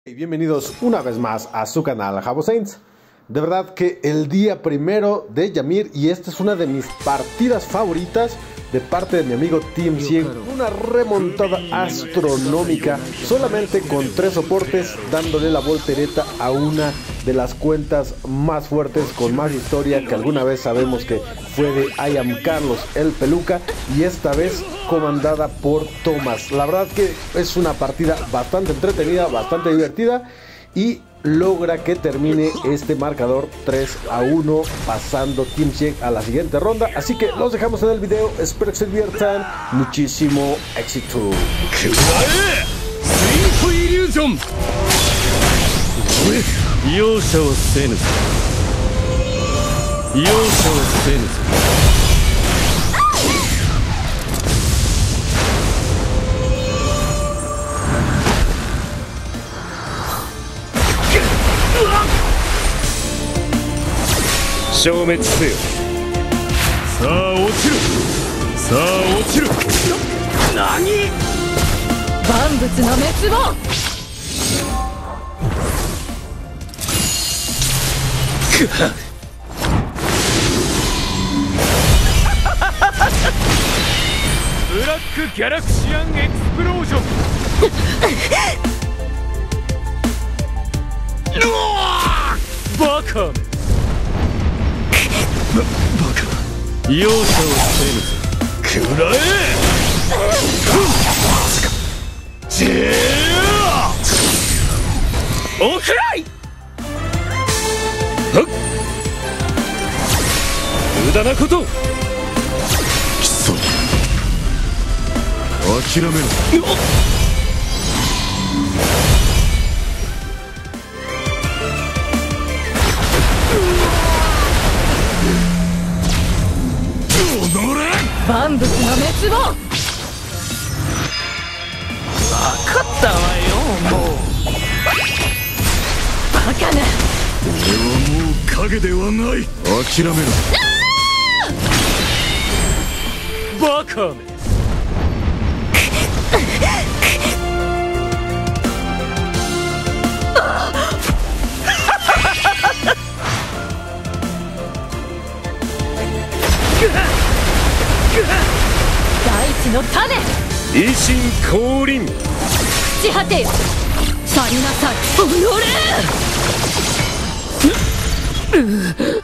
Y bienvenidos una vez más a su canal Jabo Saints. De verdad que el día primero de Ymir, y esta es una de mis partidas favoritas de parte de mi amigo Team 100, una remontada astronómica solamente con 3 soportes, dándole la voltereta a una de las cuentas más fuertes, con más historia, que alguna vez sabemos que fue de I Am Carlos el Peluca, y esta vez comandada por Thomas. La verdad que es una partida bastante entretenida, bastante divertida, y logra que termine este marcador 3-1, pasando Team 100 a la siguiente ronda. Así que los dejamos en el video, espero que se diviertan, muchísimo éxito. Black Galaxian Explosion! Baka! 容赦をせぬぞ。くらえ！おくらい！無駄なこと！きそ！諦めろ！ 万物の滅亡！分かったわよ、もう。バカな！ 俺はもう影ではない。諦めろ。バカめ！ 大地の種！ 維新降臨！ 朽ち果てよ！去りなさい！おのれ！